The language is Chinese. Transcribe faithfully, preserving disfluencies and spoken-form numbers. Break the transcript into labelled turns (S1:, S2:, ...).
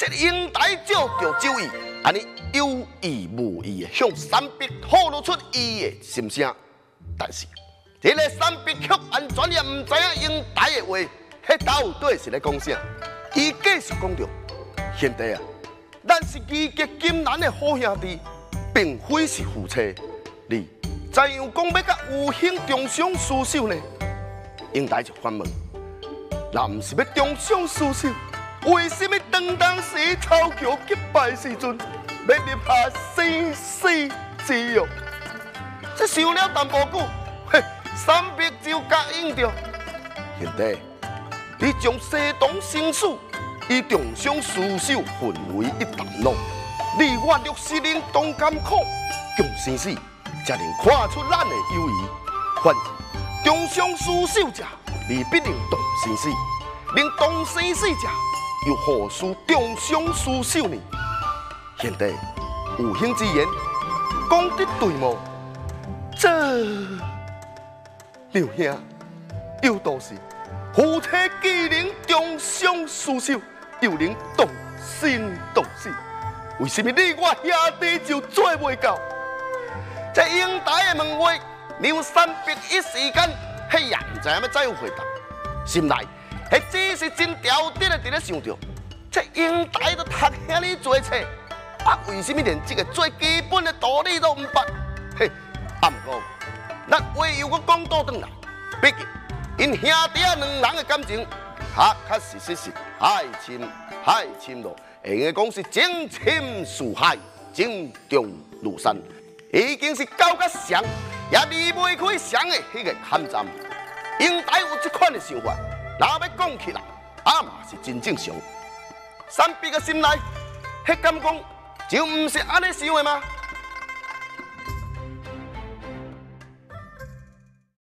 S1: 这英台照着周易，安尼有意无意的向三伯透露出伊的心声。但是，这个三伯却完全也唔知影英台的话，迄到底是咧讲啥？伊继续讲着，贤弟啊，咱是义结金兰的好兄弟，并非是夫妻。你怎样讲要甲有幸重伤厮守呢？英台就反问：若唔是要重伤厮守，为什么当当时草桥结拜时阵，要立下生死之约？这想了淡薄久，嘿，三伯就答应着。贤弟，你将西东生死以重伤厮守混为一谈咯。你我若是能同甘苦，共生死，才能看出咱的友谊。反之，重伤厮守者，你必定动生死；能动生死者，又何须重伤厮守呢？贤弟，有幸之言，讲得对么？这刘兄，有道是夫妻既能重伤厮守，又能动心动死。为什么你我兄弟就做袂到？这英台的问话，让三伯一时间，迄也唔知要怎样回答。心内迄只是真调底的伫咧想着，这英台都读遐尼多册，啊，为什么连这个最基本的道理都唔捌？嘿，啊，不过咱话又搁讲倒转来，毕竟因兄弟啊两人的感情，确确实实是太深太深咯。会用讲是情深似海，情重如山，已经是到甲上，也离不开上的迄个坎站。英台有这款的想法，若要讲起来，啊嘛是真正常。三伯的心内，迄感觉就唔是安尼想的吗？